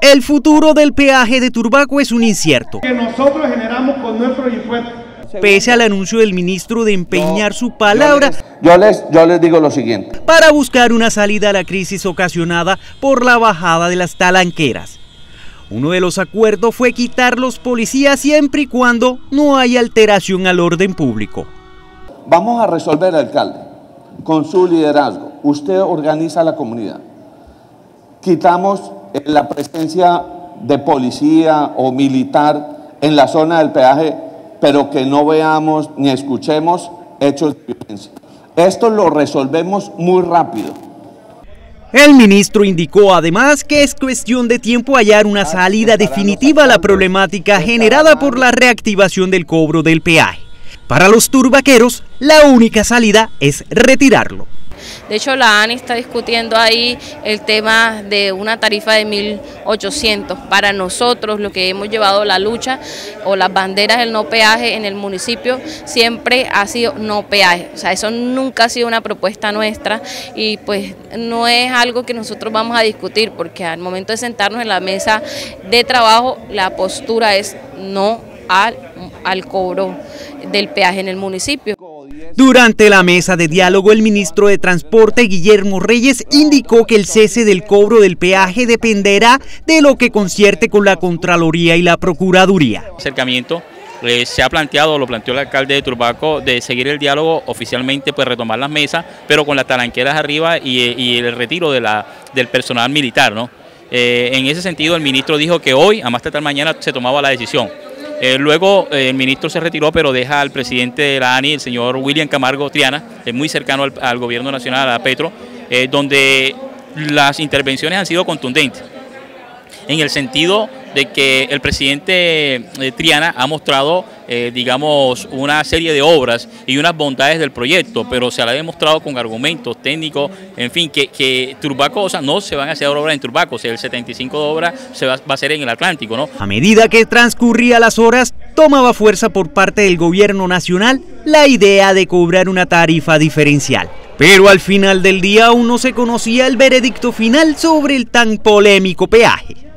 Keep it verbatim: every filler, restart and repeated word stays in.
El futuro del peaje de Turbaco es un incierto. Que nosotros generamos con nuestros impuestos. Pese al anuncio del ministro de empeñar su palabra, yo les, yo les digo lo siguiente. Para buscar una salida a la crisis ocasionada por la bajada de las talanqueras. Uno de los acuerdos fue quitar los policías siempre y cuando no haya alteración al orden público. Vamos a resolver, alcalde, con su liderazgo. Usted organiza la comunidad. Quitamos la presencia de policía o militar en la zona del peaje, pero que no veamos ni escuchemos hechos de violencia. Esto lo resolvemos muy rápido. El ministro indicó además que es cuestión de tiempo hallar una salida definitiva a la problemática generada por la reactivación del cobro del peaje. Para los turbaqueros, la única salida es retirarlo. De hecho, la A N I está discutiendo ahí el tema de una tarifa de mil ochocientos. Para nosotros, lo que hemos llevado la lucha o las banderas del no peaje en el municipio siempre ha sido no peaje. O sea, eso nunca ha sido una propuesta nuestra y pues no es algo que nosotros vamos a discutir, porque al momento de sentarnos en la mesa de trabajo, la postura es no al, al cobro del peaje en el municipio. Durante la mesa de diálogo, el ministro de Transporte, Guillermo Reyes, indicó que el cese del cobro del peaje dependerá de lo que concierte con la Contraloría y la Procuraduría. Acercamiento eh, se ha planteado, lo planteó el alcalde de Turbaco, de seguir el diálogo oficialmente, pues retomar las mesas, pero con las talanqueras arriba y, y el retiro de la, del personal militar, ¿no? Eh, en ese sentido, el ministro dijo que hoy, a más tardar mañana, se tomaba la decisión. Eh, luego eh, el ministro se retiró, pero deja al presidente de la A N I, el señor William Camargo Triana, es muy cercano al, al gobierno nacional, a Petro, eh, donde las intervenciones han sido contundentes, en el sentido de que el presidente eh, Triana ha mostrado, eh, digamos, una serie de obras y unas bondades del proyecto, pero se la ha demostrado con argumentos técnicos, en fin, que, que Turbaco, o sea, no se van a hacer obras en Turbaco, o sea, el setenta y cinco de obras se va, va a hacer en el Atlántico, ¿no? A medida que transcurrían las horas, tomaba fuerza por parte del gobierno nacional la idea de cobrar una tarifa diferencial. Pero al final del día aún no se conocía el veredicto final sobre el tan polémico peaje.